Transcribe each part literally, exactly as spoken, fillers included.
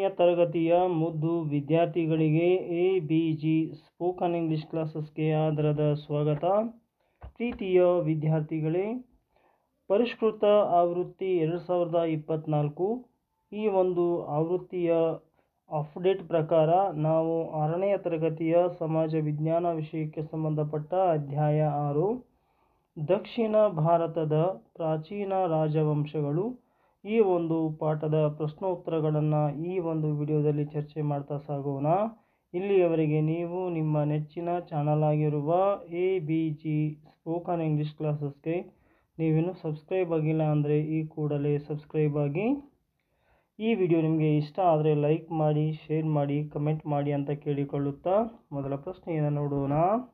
ತರಗತಿಯ ಮುದ್ದು ವಿದ್ಯಾರ್ಥಿಗಳಿಗೆ A B G spoken English ಕ್ಲಾಸಸ್ಗೆ ಆದರದ ಸ್ವಾಗತ. ಪ್ರೀತಿಯ ವಿದ್ಯಾರ್ಥಿಗಳೇ, ಪರಿಷ್ಕೃತ ಆವೃತ್ತಿ ಎರಡು ಸಾವಿರದ ಇಪ್ಪತ್ತ್ನಾಲ್ಕು ಈ ಒಂದು ಆವೃತ್ತಿಯ ಅಪ್ಡೇಟ್ ಪ್ರಕಾರ ನಾವು ಆರನೆಯ ತರಗತಿಯ ಸಮಾಜ ವಿಜ್ಞಾನ ವಿಷಯಕ್ಕೆ ಸಂಬಂಧಪಟ್ಟ ಅಧ್ಯಾಯ ಆರು ದಕ್ಷಿಣ ಭಾರತದ ಪ್ರಾಚೀನ ರಾಜವಂಶಗಳು ಈ ಒಂದು ಪಾಠದ ಪ್ರಶ್ನೋತ್ತರಗಳನ್ನು ಈ ಒಂದು ವಿಡಿಯೋದಲ್ಲಿ ಚರ್ಚೆ ಮಾಡ್ತಾ ಸಾಗೋಣ. ಇಲ್ಲಿಯವರೆಗೆ ನೀವು ನಿಮ್ಮ ನೆಚ್ಚಿನ ಚಾನಲ್ ಆಗಿರುವ A B G spoken English ಕ್ಲಾಸಸ್ಗೆ ನೀವಿನ್ನೂ ಸಬ್ಸ್ಕ್ರೈಬ್ ಆಗಿಲ್ಲ ಅಂದರೆ ಈ ಕೂಡಲೇ ಸಬ್ಸ್ಕ್ರೈಬ್ ಆಗಿ. ಈ ವಿಡಿಯೋ ನಿಮಗೆ ಇಷ್ಟ ಆದರೆ ಲೈಕ್ ಮಾಡಿ, ಶೇರ್ ಮಾಡಿ, ಕಮೆಂಟ್ ಮಾಡಿ ಅಂತ ಕೇಳಿಕೊಳ್ಳುತ್ತಾ ಮೊದಲ ಪ್ರಶ್ನೆಯನ್ನು ನೋಡೋಣ.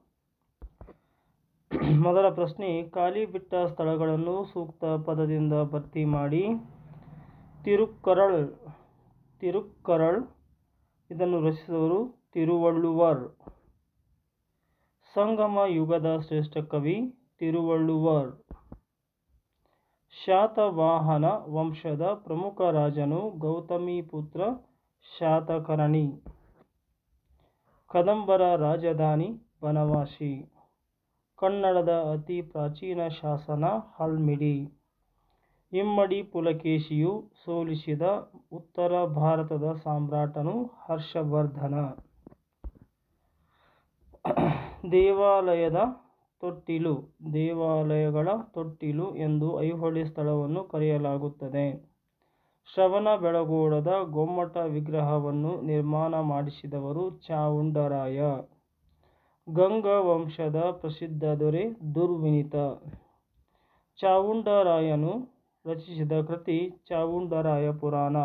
ಮೊದಲ ಪ್ರಶ್ನೆ, ಖಾಲಿ ಬಿಟ್ಟ ಸ್ಥಳಗಳನ್ನು ಸೂಕ್ತ ಪದದಿಂದ ಭರ್ತಿ ಮಾಡಿ. ತಿರುಕ್ಕರಳ್ ತಿರುಕ್ಕರಳ್ ಇದನ್ನು ರಚಿಸಿದವರು ತಿರುವಳ್ಳುವರ್. ಸಂಗಮ ಯುಗದ ಶ್ರೇಷ್ಠ ಕವಿ ತಿರುವಳ್ಳುವರ್. ಶಾತವಾಹನ ವಂಶದ ಪ್ರಮುಖ ರಾಜನು ಗೌತಮೀಪುತ್ರ ಶಾತಕರ್ಣಿ. ಕದಂಬರ ರಾಜಧಾನಿ ಬನವಾಸಿ. ಕನ್ನಡದ ಅತಿ ಪ್ರಾಚೀನ ಶಾಸನ ಹಲ್ಮಿಡಿ. ಇಮ್ಮಡಿ ಪುಲಕೇಶಿಯು ಸೋಲಿಸಿದ ಉತ್ತರ ಭಾರತದ ಸಾಮ್ರಾಟನು ಹರ್ಷವರ್ಧನ. ದೇವಾಲಯದ ತೊಟ್ಟಿಲು ದೇವಾಲಯಗಳ ತೊಟ್ಟಿಲು ಎಂದು ಐಹೊಳೆ ಸ್ಥಳವನ್ನು ಕರೆಯಲಾಗುತ್ತದೆ. ಶ್ರವಣಬೆಳಗೊಳದ ಗೊಮ್ಮಟ ವಿಗ್ರಹವನ್ನು ನಿರ್ಮಾಣ ಮಾಡಿಸಿದವರು ಚಾವುಂಡರಾಯ. ಗಂಗ ವಂಶದ ಪ್ರಸಿದ್ಧ ದೊರೆ ದುರ್ವಿನಿತ. ಚಾವುಂಡರಾಯನು ರಚಿಸಿದ ಕೃತಿ ಚಾವುಂಡರಾಯ ಪುರಾಣ.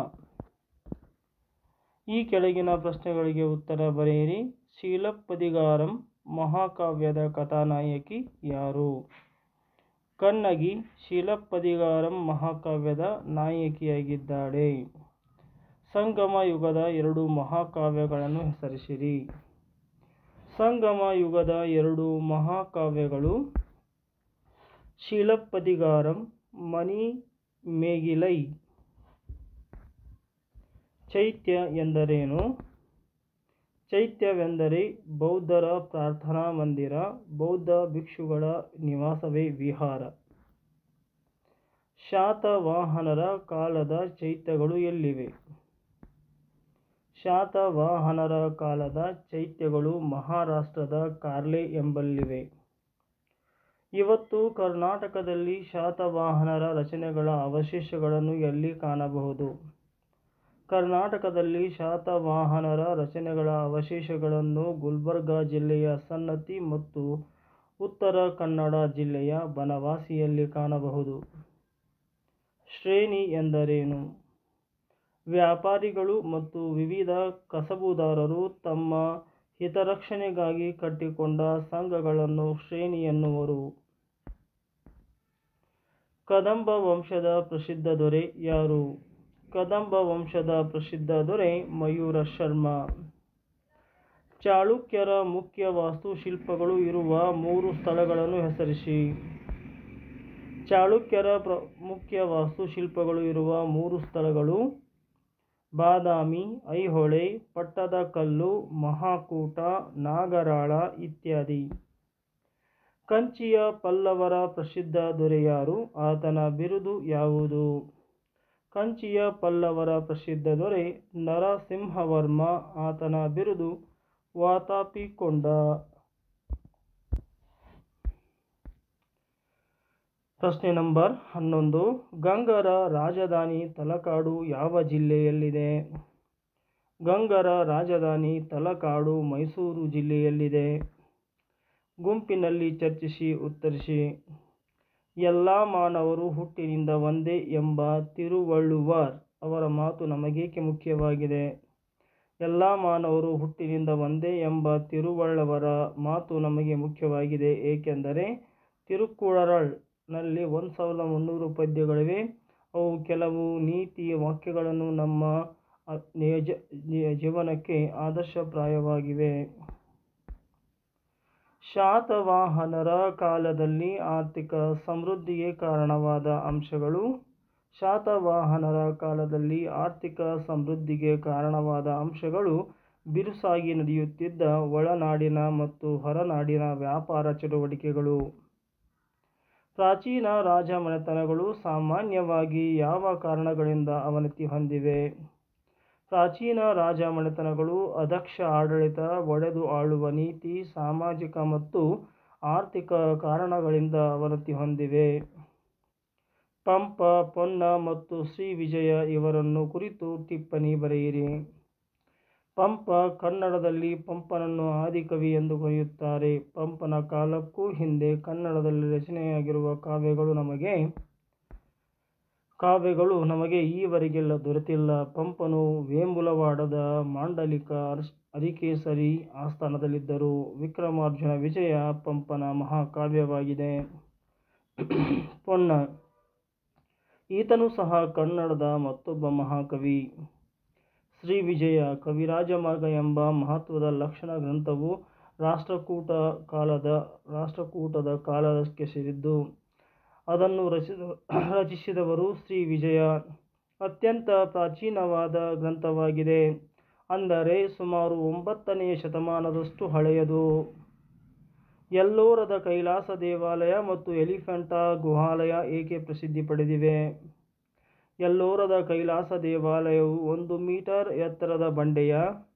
ಈ ಕೆಳಗಿನ ಪ್ರಶ್ನೆಗಳಿಗೆ ಉತ್ತರ ಬರೆಯಿರಿ. ಶೀಲಪ್ಪದಿಗಾರಂ ಮಹಾಕಾವ್ಯದ ಕಥಾನಾಯಕಿ ಯಾರು? ಕನ್ನಗಿ ಶೀಲಪ್ಪದಿಗಾರಂ ಮಹಾಕಾವ್ಯದ ನಾಯಕಿಯಾಗಿದ್ದಾಳೆ. ಸಂಗಮ ಯುಗದ ಎರಡು ಮಹಾಕಾವ್ಯಗಳನ್ನು ಹೆಸರಿಸಿರಿ. ಸಂಗಮ ಯುಗದ ಎರಡು ಮಹಾಕಾವ್ಯಗಳು ಶೀಲಪ್ಪದಿಗಾರಂ, ಮಣಿಮೇಗಿಲೈ. ಚೈತ್ಯ ಎಂದರೇನು? ಚೈತ್ಯವೆಂದರೆ ಬೌದ್ಧರ ಪ್ರಾರ್ಥನಾ ಮಂದಿರ. ಬೌದ್ಧ ಭಿಕ್ಷುಗಳ ನಿವಾಸವೇ ವಿಹಾರ. ಶಾತವಾಹನರ ಕಾಲದ ಚೈತ್ಯಗಳು ಎಲ್ಲಿವೆ? ಶಾತವಾಹನರ ಕಾಲದ ಚೈತ್ಯಗಳು ಮಹಾರಾಷ್ಟ್ರದ ಕಾರ್ಲೆ ಎಂಬಲ್ಲಿವೆ. ಇವತ್ತು ಕರ್ನಾಟಕದಲ್ಲಿ ಶಾತವಾಹನರ ರಚನೆಗಳ ಅವಶೇಷಗಳನ್ನು ಎಲ್ಲಿ ಕಾಣಬಹುದು? ಕರ್ನಾಟಕದಲ್ಲಿ ಶಾತವಾಹನರ ರಚನೆಗಳ ಅವಶೇಷಗಳನ್ನು ಗುಲ್ಬರ್ಗ ಜಿಲ್ಲೆಯ ಸನ್ನತಿ ಮತ್ತು ಉತ್ತರ ಕನ್ನಡ ಜಿಲ್ಲೆಯ ಬನವಾಸಿಯಲ್ಲಿ ಕಾಣಬಹುದು. ಶ್ರೇಣಿ ಎಂದರೇನು? ವ್ಯಾಪಾರಿಗಳು ಮತ್ತು ವಿವಿಧ ಕಸಬುದಾರರು ತಮ್ಮ ಹಿತರಕ್ಷಣೆಗಾಗಿ ಕಟ್ಟಿಕೊಂಡ ಸಂಘಗಳನ್ನು ಶ್ರೇಣಿ ಎನ್ನುವರು. ಕದಂಬ ವಂಶದ ಪ್ರಸಿದ್ಧ ದೊರೆ ಯಾರು? ಕದಂಬ ವಂಶದ ಪ್ರಸಿದ್ಧ ದೊರೆ ಮಯೂರ ಶರ್ಮ. ಚಾಳುಕ್ಯರ ಮುಖ್ಯ ವಾಸ್ತುಶಿಲ್ಪಗಳು ಇರುವ ಮೂರು ಸ್ಥಳಗಳನ್ನು ಹೆಸರಿಸಿ. ಚಾಳುಕ್ಯರ ಪ್ರ ಮುಖ್ಯ ವಾಸ್ತುಶಿಲ್ಪಗಳು ಇರುವ ಮೂರು ಸ್ಥಳಗಳು ಬಾದಾಮಿ, ಐಹೊಳೆ, ಪಟ್ಟದಕಲ್ಲು, ಮಹಾಕೂಟ, ನಾಗರಾಳ ಇತ್ಯಾದಿ. ಕಂಚಿಯ ಪಲ್ಲವರ ಪ್ರಸಿದ್ಧ ದೊರೆ ಯಾರು? ಆತನ ಬಿರುದು ಯಾವುದು? ಕಂಚಿಯ ಪಲ್ಲವರ ಪ್ರಸಿದ್ಧ ದೊರೆ ನರಸಿಂಹವರ್ಮ. ಆತನ ಬಿರುದು ವಾತಾಪಿಕೊಂಡ. ಪ್ರಶ್ನೆ ನಂಬರ್ ಹನ್ನೊಂದು. ಗಂಗರ ರಾಜಧಾನಿ ತಲಕಾಡು ಯಾವ ಜಿಲ್ಲೆಯಲ್ಲಿದೆ? ಗಂಗರ ರಾಜಧಾನಿ ತಲಕಾಡು ಮೈಸೂರು ಜಿಲ್ಲೆಯಲ್ಲಿದೆ. ಗುಂಪಿನಲ್ಲಿ ಚರ್ಚಿಸಿ ಉತ್ತರಿಸಿ. ಎಲ್ಲ ಮಾನವರು ಹುಟ್ಟಿನಿಂದ ಒಂದೇ ಎಂಬ ತಿರುವಳ್ಳುವರ್ ಅವರ ಮಾತು ನಮಗೇಕೆ ಮುಖ್ಯವಾಗಿದೆ? ಎಲ್ಲ ಮಾನವರು ಹುಟ್ಟಿನಿಂದ ಒಂದೇ ಎಂಬ ತಿರುವಳ್ಳುವರ ಮಾತು ನಮಗೆ ಮುಖ್ಯವಾಗಿದೆ ಏಕೆಂದರೆ ತಿರುಕ್ಕುಳಳ್ ನಲ್ಲಿ ಒಂದು ಸಾವಿರದ ಮುನ್ನೂರು ಪದ್ಯಗಳಿವೆ. ಅವು ಕೆಲವು ನೀತಿ ವಾಕ್ಯಗಳನ್ನು ನಮ್ಮ ನಿಜ ಜೀವನಕ್ಕೆ ಆದರ್ಶಪ್ರಾಯವಾಗಿವೆ. ಶಾತವಾಹನರ ಕಾಲದಲ್ಲಿ ಆರ್ಥಿಕ ಸಮೃದ್ಧಿಗೆ ಕಾರಣವಾದ ಅಂಶಗಳು ಶಾತವಾಹನರ ಕಾಲದಲ್ಲಿ ಆರ್ಥಿಕ ಸಮೃದ್ಧಿಗೆ ಕಾರಣವಾದ ಅಂಶಗಳು ಬಿರುಸಾಗಿ ನಡೆಯುತ್ತಿದ್ದ ಒಳನಾಡಿನ ಮತ್ತು ಹೊರನಾಡಿನ ವ್ಯಾಪಾರ ಚಟುವಟಿಕೆಗಳು. ಪ್ರಾಚೀನ ರಾಜಮನೆತನಗಳು ಸಾಮಾನ್ಯವಾಗಿ ಯಾವ ಕಾರಣಗಳಿಂದ ಅವನತಿ ಹೊಂದಿವೆ? ಪ್ರಾಚೀನ ರಾಜಮನೆತನಗಳು ಅದಕ್ಷ ಆಡಳಿತ, ಒಡೆದು ಆಳುವ ನೀತಿ, ಸಾಮಾಜಿಕ ಮತ್ತು ಆರ್ಥಿಕ ಕಾರಣಗಳಿಂದ ಅವನತಿ ಹೊಂದಿವೆ. ಪಂಪ, ಪೊನ್ನ ಮತ್ತು ಶ್ರೀವಿಜಯ ಇವರನ್ನು ಕುರಿತು ಟಿಪ್ಪಣಿ ಬರೆಯಿರಿ. ಪಂಪ. ಕನ್ನಡದಲ್ಲಿ ಪಂಪನನ್ನು ಆದಿಕವಿ ಎಂದು ಕರೆಯುತ್ತಾರೆ. ಪಂಪನ ಕಾಲಕ್ಕೂ ಹಿಂದೆ ಕನ್ನಡದಲ್ಲಿ ರಚನೆಯಾಗಿರುವ ಕಾವ್ಯಗಳು ನಮಗೆ ಕಾವ್ಯಗಳು ನಮಗೆ ಈವರೆಗೆಲ್ಲ ದೊರೆತಿಲ್ಲ. ಪಂಪನು ವೇಮುಲವಾಡದ ಮಾಂಡಲಿಕ ಅರಿಕೇಸರಿ ಆಸ್ಥಾನದಲ್ಲಿದ್ದರು. ವಿಕ್ರಮಾರ್ಜುನ ವಿಜಯ ಪಂಪನ ಮಹಾಕಾವ್ಯವಾಗಿದೆ. ಪೊನ್ನ. ಈತನು ಸಹ ಕನ್ನಡದ ಮತ್ತೊಬ್ಬ ಮಹಾಕವಿ. ಶ್ರೀವಿಜಯ. ಕವಿರಾಜಮಾರ್ಗ ಎಂಬ ಮಹತ್ವದ ಲಕ್ಷಣ ಗ್ರಂಥವು ರಾಷ್ಟ್ರಕೂಟ ಕಾಲದ ರಾಷ್ಟ್ರಕೂಟದ ಕಾಲಕ್ಕೆ ಸೇರಿದ್ದು. ಅದನ್ನು ರಚಿಸಿದ ರಚಿಸಿದವರು ಶ್ರೀವಿಜಯ. ಅತ್ಯಂತ ಪ್ರಾಚೀನವಾದ ಗ್ರಂಥವಾಗಿದೆ. ಅಂದರೆ ಸುಮಾರು ಒಂಬತ್ತನೆಯ ಶತಮಾನದಷ್ಟು ಹಳೆಯದು. ಎಲ್ಲೋರದ ಕೈಲಾಸ ದೇವಾಲಯ ಮತ್ತು ಎಲಿಫೆಂಟಾ ಗುಹಾಲಯ ಏಕೆ ಪ್ರಸಿದ್ಧಿ ಪಡೆದಿವೆ? ಎಲ್ಲೋರದ ಕೈಲಾಸ ದೇವಾಲಯವು ಒಂದು ಮೀಟರ್ ಎತ್ತರದ ಬಂಡೆಯ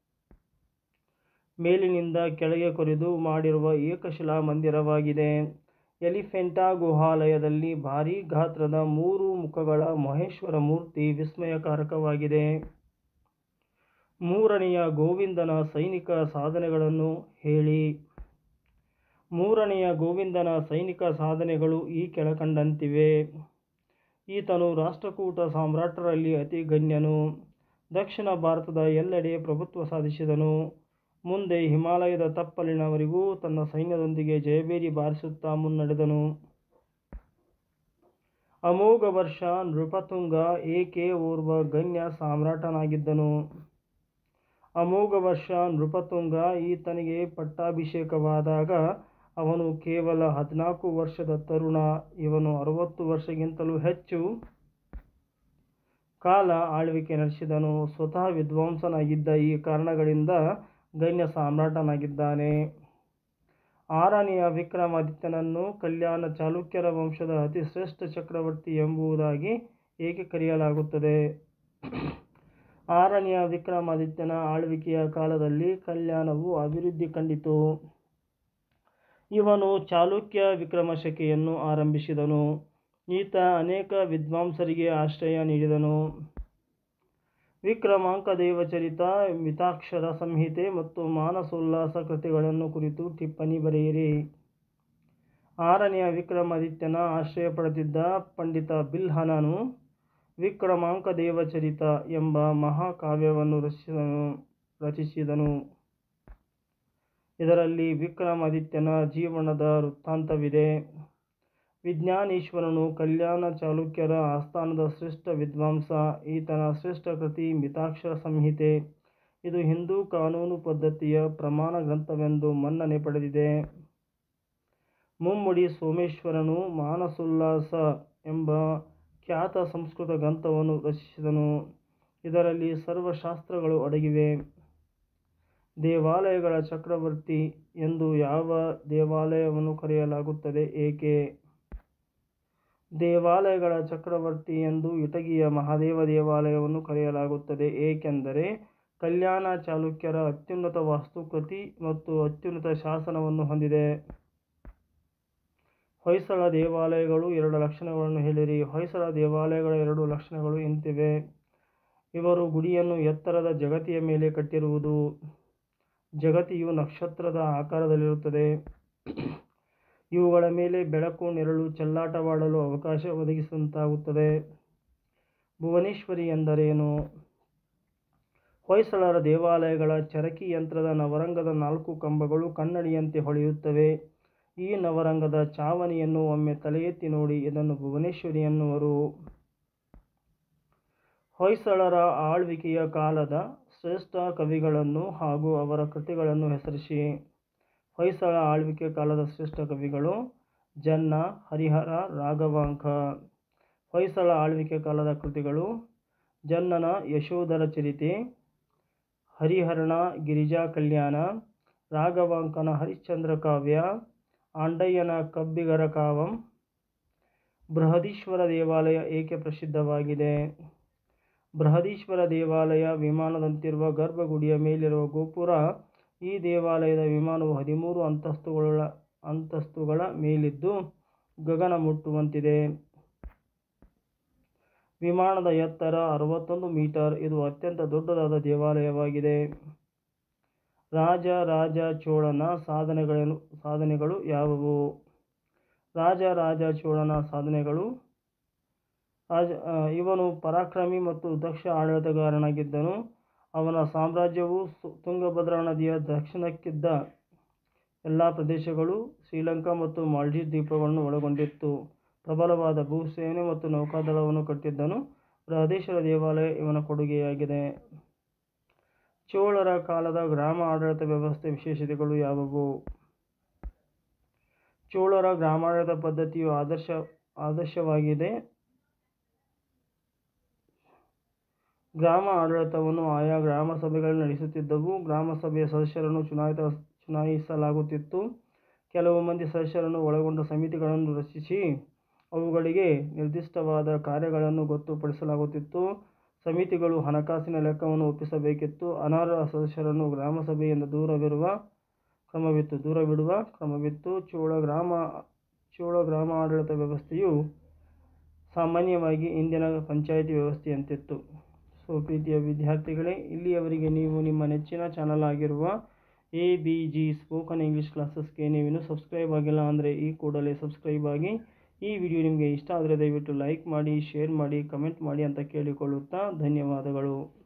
ಮೇಲಿನಿಂದ ಕೆಳಗೆ ಕೊರೆದು ಮಾಡಿರುವ ಏಕಶಿಲಾ ಮಂದಿರವಾಗಿದೆ. ಎಲಿಫೆಂಟಾ ಗುಹಾಲಯದಲ್ಲಿ ಭಾರೀ ಗಾತ್ರದ ಮೂರು ಮುಖಗಳ ಮಹೇಶ್ವರ ಮೂರ್ತಿ ವಿಸ್ಮಯಕಾರಕವಾಗಿದೆ. ಮೂರನೆಯ ಗೋವಿಂದನ ಸೈನಿಕ ಸಾಧನೆಗಳನ್ನು ಹೇಳಿ. ಮೂರನೆಯ ಗೋವಿಂದನ ಸೈನಿಕ ಸಾಧನೆಗಳು ಈ ಕೆಳಕಂಡಂತಿವೆ. ಈತನು ರಾಷ್ಟ್ರಕೂಟ ಸಾಮ್ರಾಟರಲ್ಲಿ ಅತಿ ಗಣ್ಯನು. ದಕ್ಷಿಣ ಭಾರತದ ಎಲ್ಲೆಡೆ ಪ್ರಭುತ್ವ ಸಾಧಿಸಿದನು. ಮುಂದೆ ಹಿಮಾಲಯದ ತಪ್ಪಲಿನವರೆಗೂ ತನ್ನ ಸೈನ್ಯದೊಂದಿಗೆ ಜಯಭೇರಿ ಬಾರಿಸುತ್ತಾ ಮುನ್ನಡೆದನು. ಅಮೋಘ ವರ್ಷ ನೃಪತುಂಗ ಏಕೆ ಓರ್ವ ಗಣ್ಯ ಸಾಮ್ರಾಟನಾಗಿದ್ದನು. ಅಮೋಘ ವರ್ಷ ನೃಪತುಂಗ ಈತನಿಗೆ ಪಟ್ಟಾಭಿಷೇಕವಾದಾಗ ಅವನು ಕೇವಲ ಹದಿನಾಲ್ಕು ವರ್ಷದ ತರುಣ. ಇವನು ಅರವತ್ತು ವರ್ಷಕ್ಕಿಂತಲೂ ಹೆಚ್ಚು ಕಾಲ ಆಳ್ವಿಕೆ ನಡೆಸಿದನು. ಸ್ವತಃ ವಿದ್ವಾಂಸನಾಗಿದ್ದ ಈ ಕಾರಣಗಳಿಂದ ಗಣ್ಯ ಸಾಮ್ರಾಟನಾಗಿದ್ದಾನೆ. ಆರನೆಯ ವಿಕ್ರಮಾದಿತ್ಯನನ್ನು ಕಲ್ಯಾಣ ಚಾಲುಕ್ಯರ ವಂಶದ ಅತಿಶ್ರೇಷ್ಠ ಚಕ್ರವರ್ತಿ ಎಂಬುದಾಗಿ ಏಕೆ ಕರೆಯಲಾಗುತ್ತದೆ? ಆರನೆಯ ವಿಕ್ರಮಾದಿತ್ಯನ ಆಳ್ವಿಕೆಯ ಕಾಲದಲ್ಲಿ ಕಲ್ಯಾಣವು ಅಭಿವೃದ್ಧಿ ಕಂಡಿತು. ಇವನು ಚಾಲುಕ್ಯ ವಿಕ್ರಮಶಕೆಯನ್ನು ಆರಂಭಿಸಿದನು. ಈತ ಅನೇಕ ವಿದ್ವಾಂಸರಿಗೆ ಆಶ್ರಯ ನೀಡಿದನು. ವಿಕ್ರಮಾಂಕ ದೇವಚರಿತ, ಮಿತಾಕ್ಷರ ಸಂಹಿತೆ ಮತ್ತು ಮಾನಸೋಲ್ಲಾಸ ಕೃತಿಗಳನ್ನು ಕುರಿತು ಟಿಪ್ಪಣಿ ಬರೆಯಿರಿ. ಆರನೆಯ ವಿಕ್ರಮಾದಿತ್ಯನ ಆಶ್ರಯ ಪಡೆದಿದ್ದ ಪಂಡಿತ ಬಿಲ್ಹನನು ವಿಕ್ರಮಾಂಕ ದೇವಚರಿತ ಎಂಬ ಮಹಾಕಾವ್ಯವನ್ನು ರಚಿಸಿದನು ರಚಿಸಿದನು ಇದರಲ್ಲಿ ವಿಕ್ರಮಾದಿತ್ಯನ ಜೀವನದ ವೃತ್ತಾಂತವಿದೆ. ವಿಜ್ಞಾನೇಶ್ವರನು ಕಲ್ಯಾಣ ಚಾಲುಕ್ಯರ ಆಸ್ಥಾನದ ಶ್ರೇಷ್ಠ ವಿದ್ವಾಂಸ. ಈತನ ಶ್ರೇಷ್ಠ ಕೃತಿ ಮಿತಾಕ್ಷರ ಸಂಹಿತೆ. ಇದು ಹಿಂದೂ ಕಾನೂನು ಪದ್ಧತಿಯ ಪ್ರಮಾಣ ಗ್ರಂಥವೆಂದು ಮನ್ನಣೆ ಪಡೆದಿದೆ. ಮುಮ್ಮಡಿ ಸೋಮೇಶ್ವರನು ಮಾನಸೋಲ್ಲಾಸ ಎಂಬ ಖ್ಯಾತ ಸಂಸ್ಕೃತ ಗ್ರಂಥವನ್ನು ರಚಿಸಿದನು. ಇದರಲ್ಲಿ ಸರ್ವಶಾಸ್ತ್ರಗಳು ಅಡಗಿವೆ. ದೇವಾಲಯಗಳ ಚಕ್ರವರ್ತಿ ಎಂದು ಯಾವ ದೇವಾಲಯವನ್ನು ಕರೆಯಲಾಗುತ್ತದೆ? ಏಕೆ? ದೇವಾಲಯಗಳ ಚಕ್ರವರ್ತಿ ಎಂದು ಇಟಗಿಯ ಮಹಾದೇವ ದೇವಾಲಯವನ್ನು ಕರೆಯಲಾಗುತ್ತದೆ. ಏಕೆಂದರೆ ಕಲ್ಯಾಣ ಚಾಲುಕ್ಯರ ಅತ್ಯುನ್ನತ ವಾಸ್ತುಕೃತಿ ಮತ್ತು ಅತ್ಯುನ್ನತ ಶಾಸನವನ್ನು ಹೊಂದಿದೆ. ಹೊಯ್ಸಳ ದೇವಾಲಯಗಳು ಎರಡು ಲಕ್ಷಣಗಳನ್ನು ಹೇಳಿರಿ. ಹೊಯ್ಸಳ ದೇವಾಲಯಗಳ ಎರಡು ಲಕ್ಷಣಗಳು ಇಂತಿವೆ. ಇವರು ಗುಡಿಯನ್ನು ಎತ್ತರದ ಜಗತಿಯ ಮೇಲೆ ಕಟ್ಟಿರುವುದು. ಜಗತಿಯು ನಕ್ಷತ್ರದ ಆಕಾರದಲ್ಲಿರುತ್ತದೆ. ಇವುಗಳ ಮೇಲೆ ಬೆಳಕು ನೆರಳು ಚೆಲ್ಲಾಟವಾಡಲು ಅವಕಾಶ ಒದಗಿಸಿದಂತಾಗುತ್ತದೆ. ಭುವನೇಶ್ವರಿ ಎಂದರೇನು? ಹೊಯ್ಸಳರ ದೇವಾಲಯಗಳ ಚರಕಿ ಯಂತ್ರದ ನವರಂಗದ ನಾಲ್ಕು ಕಂಬಗಳು ಕನ್ನಡಿಯಂತೆ ಹೊಳೆಯುತ್ತವೆ. ಈ ನವರಂಗದ ಚಾವಣಿಯನ್ನು ಒಮ್ಮೆ ತಲೆ ಎತ್ತಿ ನೋಡಿ. ಇದನ್ನು ಭುವನೇಶ್ವರಿ ಎನ್ನುವರು. ಹೊಯ್ಸಳರ ಆಳ್ವಿಕೆಯ ಕಾಲದ ಶ್ರೇಷ್ಠ ಕವಿಗಳನ್ನು ಹಾಗೂ ಅವರ ಕೃತಿಗಳನ್ನು ಹೆಸರಿಸಿ. ಹೊಯ್ಸಳ ಆಳ್ವಿಕೆ ಕಾಲದ ಶ್ರೇಷ್ಠ ಕವಿಗಳು: ಜನ್ನ, ಹರಿಹರ, ರಾಘವಾಂಕ. ಹೊಯ್ಸಳ ಆಳ್ವಿಕೆ ಕಾಲದ ಕೃತಿಗಳು: ಜನ್ನನ ಯಶೋಧರ ಚರಿತೆ, ಹರಿಹರಣ ಗಿರಿಜಾ ಕಲ್ಯಾಣ, ರಾಘವಾಂಕನ ಹರಿಶ್ಚಂದ್ರ ಕಾವ್ಯ, ಆಂಡಯ್ಯನ ಕಬ್ಬಿಗರ ಕಾವಂ. ಬೃಹದೀಶ್ವರ ದೇವಾಲಯ ಏಕೆ ಪ್ರಸಿದ್ಧವಾಗಿದೆ? ಬೃಹದೀಶ್ವರ ದೇವಾಲಯ ವಿಮಾನದಂತಿರುವ ಗರ್ಭಗುಡಿಯ ಮೇಲಿರುವ ಗೋಪುರ. ಈ ದೇವಾಲಯದ ವಿಮಾನವು ಹದಿಮೂರು ಅಂತಸ್ತುಗಳ ಅಂತಸ್ತುಗಳ ಮೇಲಿದ್ದು ಗಗನ ಮುಟ್ಟುವಂತಿದೆ. ವಿಮಾನದ ಎತ್ತರ ಅರವತ್ತೊಂದು ಮೀಟರ್. ಇದು ಅತ್ಯಂತ ದೊಡ್ಡದಾದ ದೇವಾಲಯವಾಗಿದೆ. ರಾಜ ರಾಜ ಚೋಳನ ಸಾಧನೆಗಳು ಸಾಧನೆಗಳು ಯಾವುವು? ರಾಜ ರಾಜ ಚೋಳನ ಸಾಧನೆಗಳು: ರಾಜ ಇವನು ಪರಾಕ್ರಮಿ ಮತ್ತು ದಕ್ಷ ಆಡಳಿತಗಾರನಾಗಿದ್ದನು. ಅವನ ಸಾಮ್ರಾಜ್ಯವು ತುಂಗಭದ್ರಾ ನದಿಯ ದಕ್ಷಿಣಕ್ಕಿದ್ದ ಎಲ್ಲ ಪ್ರದೇಶಗಳು, ಶ್ರೀಲಂಕಾ ಮತ್ತು ಮಾಲ್ಡೀವ್ಸ್ ದ್ವೀಪಗಳನ್ನು ಒಳಗೊಂಡಿತ್ತು. ಪ್ರಬಲವಾದ ಭೂಸೇನೆ ಮತ್ತು ನೌಕಾದಳವನ್ನು ಕಟ್ಟಿದ್ದನು. ಬೃಹದೀಶ್ವರ ದೇವಾಲಯ ಇವನ ಕೊಡುಗೆಯಾಗಿದೆ. ಚೋಳರ ಕಾಲದ ಗ್ರಾಮ ಆಡಳಿತ ವ್ಯವಸ್ಥೆ ವಿಶೇಷತೆಗಳು ಯಾವುವು? ಚೋಳರ ಗ್ರಾಮಾಡಳಿತ ಪದ್ಧತಿಯು ಆದರ್ಶ ಆದರ್ಶವಾಗಿದೆ. ಗ್ರಾಮ ಆಡಳಿತವನ್ನು ಆಯಾ ಗ್ರಾಮ ಸಭೆಗಳಲ್ಲಿ ನಡೆಸುತ್ತಿದ್ದವು. ಗ್ರಾಮ ಸಭೆಯ ಸದಸ್ಯರನ್ನು ಚುನಾಯಿತ ಚುನಾಯಿಸಲಾಗುತ್ತಿತ್ತು. ಕೆಲವು ಮಂದಿ ಸದಸ್ಯರನ್ನು ಒಳಗೊಂಡ ಸಮಿತಿಗಳನ್ನು ರಚಿಸಿ ಅವುಗಳಿಗೆ ನಿರ್ದಿಷ್ಟವಾದ ಕಾರ್ಯಗಳನ್ನು ಗೊತ್ತುಪಡಿಸಲಾಗುತ್ತಿತ್ತು. ಸಮಿತಿಗಳು ಹಣಕಾಸಿನ ಲೆಕ್ಕವನ್ನು ಒಪ್ಪಿಸಬೇಕಿತ್ತು. ಅನರ್ಹ ಸದಸ್ಯರನ್ನು ಗ್ರಾಮಸಭೆಯಿಂದ ದೂರವಿರುವ ಕ್ರಮವಿತ್ತು ದೂರವಿಡುವ ಕ್ರಮವಿತ್ತು. ಚೋಳ ಗ್ರಾಮ ಚೋಳ ಗ್ರಾಮ ಆಡಳಿತ ವ್ಯವಸ್ಥೆಯು ಸಾಮಾನ್ಯವಾಗಿ ಇಂದಿನ ಪಂಚಾಯಿತಿ ವ್ಯವಸ್ಥೆಯಂತಿತ್ತು. ಸೊ ಪ್ರೀತಿಯ ವಿದ್ಯಾರ್ಥಿಗಳೇ, ಇಲ್ಲಿಯವರೆಗೆ ನೀವು ನಿಮ್ಮ ನೆಚ್ಚಿನ ಚಾನಲ್ ಆಗಿರುವ A B G spoken English ಕ್ಲಾಸಸ್ಗೆ ನೀವಿನ್ನೂ ಸಬ್ಸ್ಕ್ರೈಬ್ ಆಗಿಲ್ಲ ಅಂದರೆ ಈ ಕೂಡಲೇ ಸಬ್ಸ್ಕ್ರೈಬ್ ಆಗಿ. ಈ ವಿಡಿಯೋ ನಿಮಗೆ ಇಷ್ಟ ಆದರೆ ದಯವಿಟ್ಟು ಲೈಕ್ ಮಾಡಿ, ಶೇರ್ ಮಾಡಿ, ಕಮೆಂಟ್ ಮಾಡಿ ಅಂತ ಕೇಳಿಕೊಳ್ಳುತ್ತಾ ಧನ್ಯವಾದಗಳು.